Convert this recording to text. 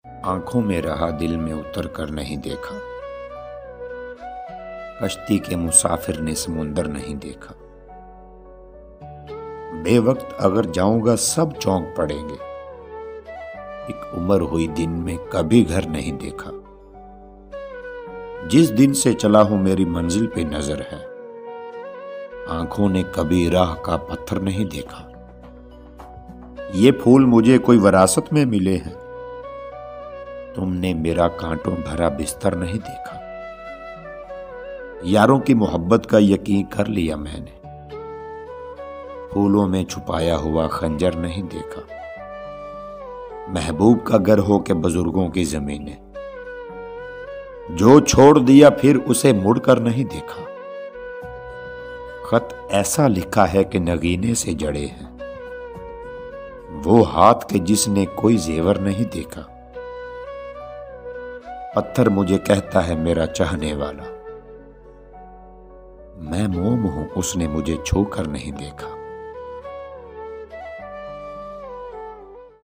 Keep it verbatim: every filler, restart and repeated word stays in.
आंखों में रहा, दिल में उतर कर नहीं देखा। कश्ती के मुसाफिर ने समुंदर नहीं देखा। बेवक्त अगर जाऊंगा सब चौंक पड़ेंगे। एक उम्र हुई दिन में कभी घर नहीं देखा। जिस दिन से चला हूं मेरी मंजिल पे नजर है। आंखों ने कभी राह का पत्थर नहीं देखा। ये फूल मुझे कोई विरासत में मिले हैं। तुमने मेरा कांटों भरा बिस्तर नहीं देखा। यारों की मोहब्बत का यकीन कर लिया मैंने। फूलों में छुपाया हुआ खंजर नहीं देखा। महबूब का घर हो के बुजुर्गों की जमीनें, जो छोड़ दिया फिर उसे मुड़कर नहीं देखा। खत ऐसा लिखा है कि नगीने से जड़े हैं। वो हाथ के जिसने कोई जेवर नहीं देखा। पत्थर मुझे कहता है मेरा चाहने वाला। मैं मोम हूं, उसने मुझे छूकर नहीं देखा।